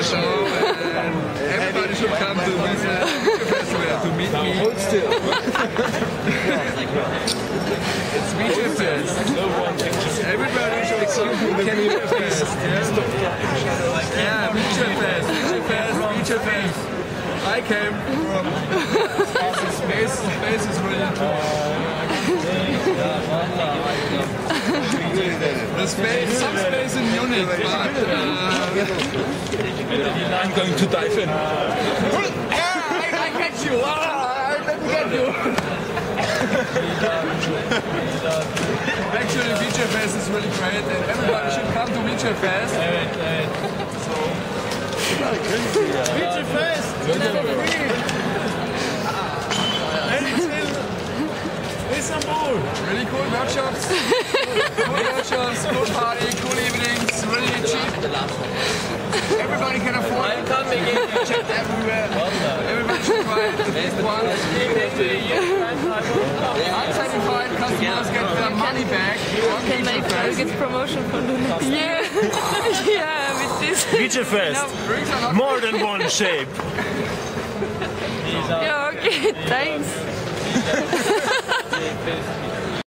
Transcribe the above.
show, and everybody should come to Beacher Festival to meet me. Hold still. It's Beacher Fest. Everybody should come to Beacher Fest. Yeah, Beacher Fest, Beacher Fest, Beacher Fest. I came from space is really cool. Some space in Munich, but I'm going to dive in. yeah, I catch you. I didn't get you. Actually, Beacher Fest is really great, and everybody should come to Beacher Fest. Beacher Fest! Istanbul! Really cool workshops, cool party, cool evenings, really cheap. Everybody can afford it. Chat everywhere. Everybody should try it. The best one. Unsatisfied customers get their money back. Can make very good promotion for the next year. Yeah, with this. Beacher Fest! More than one shape! Yeah, okay, thanks.